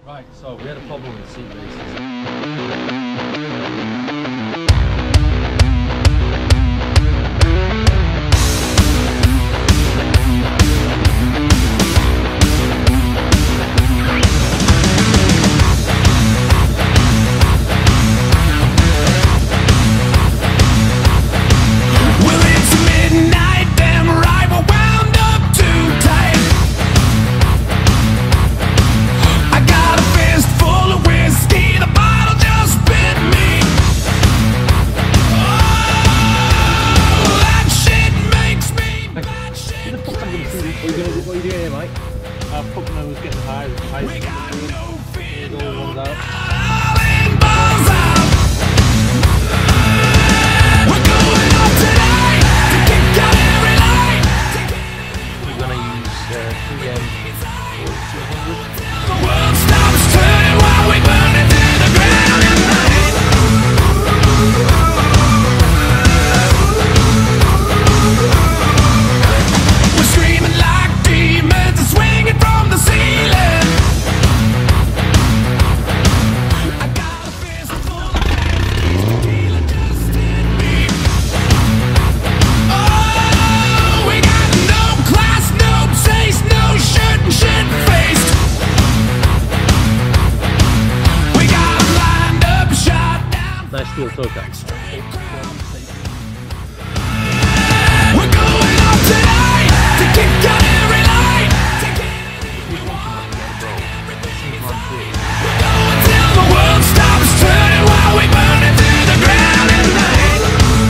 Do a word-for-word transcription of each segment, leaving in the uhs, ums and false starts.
Right, so we had a problem with seat bases. What are you doing here, mate? I fucking I was getting high. high we got no fear, no out. We're going up tonight to kick out every light. We're gonna use uh, three M forty-two hundred. The world stops turning while we burn it to the ground at night. We're screaming like demons and swinging from the ceiling. I got a fist full of tequila just in me. Oh, we got no class, no taste, no shirt and shit faced. We got 'em lined up, shot down. Nice steel toe cap. We're going up tonight to kick out every light. We're going till the world stops turning while we burn it to the ground at night.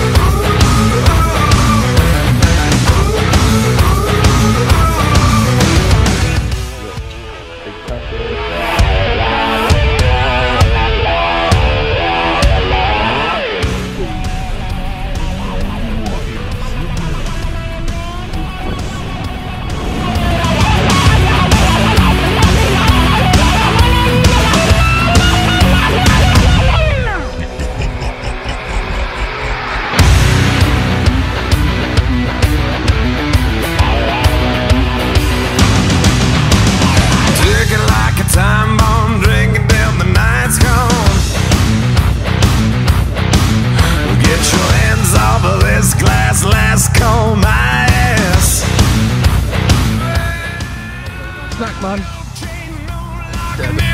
Ticking like a time bomb, drinking till the night's gone. Get your hands off of this glass, last call my ass. Snack man. Like a